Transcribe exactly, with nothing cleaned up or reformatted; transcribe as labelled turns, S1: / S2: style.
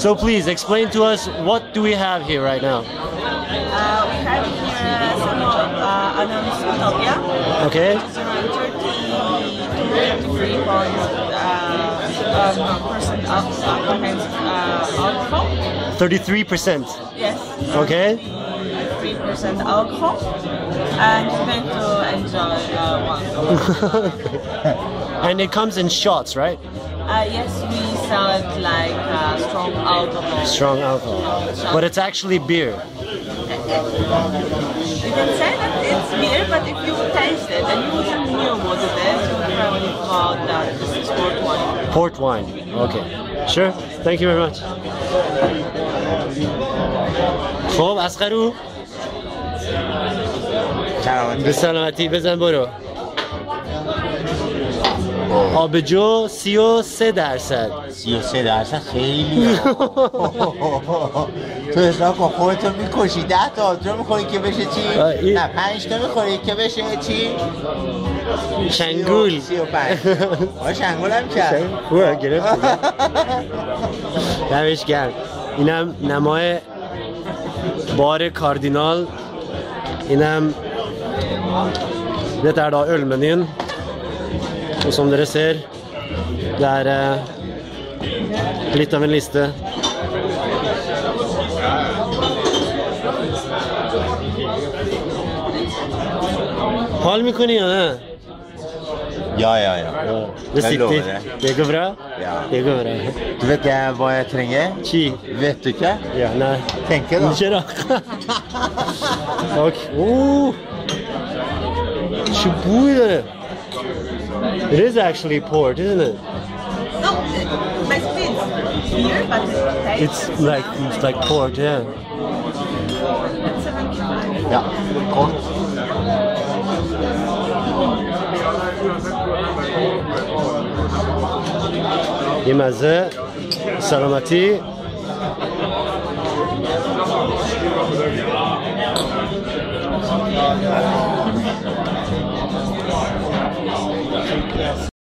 S1: So please explain to us, what do we have here right now?
S2: Uh, we have here some of uh, Adam's Utopia.
S1: Okay.
S2: It's around thirty-three point uh, um, percent alcohol, uh, alcohol.
S1: thirty-three percent.
S2: Yes.
S1: Okay.
S2: Three percent alcohol, and you going to enjoy uh, one.
S1: And it comes in shots, right?
S2: Uh, yes, we sell it like uh, strong alcohol.
S1: Strong alcohol. But it's actually beer.
S2: You can say that it's beer, but if you taste it and you wouldn't know what it is, you would probably thought that this is port wine.
S1: Port wine. Okay. Sure. Thank you very much. خب اسقرو به سلامتی بزن برو. آبجو سی و سه درصد.
S3: سی و سه درصد خیلی. تو حساب کن خودتو میکشی. ده تا آبجو میخوری که بشه چی؟ نه پنج تا میخوری که بشه چی؟
S1: شنگول.
S3: سی و پنج. آه شنگول هم کرد.
S1: خوبه گرفت. دمش گرم. اینم نمای بار کاردینال. اینم dette er da ølmenyen, og som dere ser, det er eh, litt av en liste. حال میکنی یا نه؟
S3: Ja, ja, ja.
S1: Det
S3: Jeg lover
S1: sitter.
S3: det.
S1: Det går bra?
S3: Ja.
S1: Det går bra.
S3: Du vet jeg hva jeg trenger?
S1: Chi?
S3: Vet du ikke?
S1: Ja, nei.
S3: Tenke da.
S1: Ikke da. Ok. Oh! Shabu dare. It is actually port, isn't it?
S2: No, basically it's beer, but it
S1: It's
S2: tastes
S1: like it's like port, yeah.
S2: seventy-five.
S3: Ja, kort.
S1: یه مزه سلامتی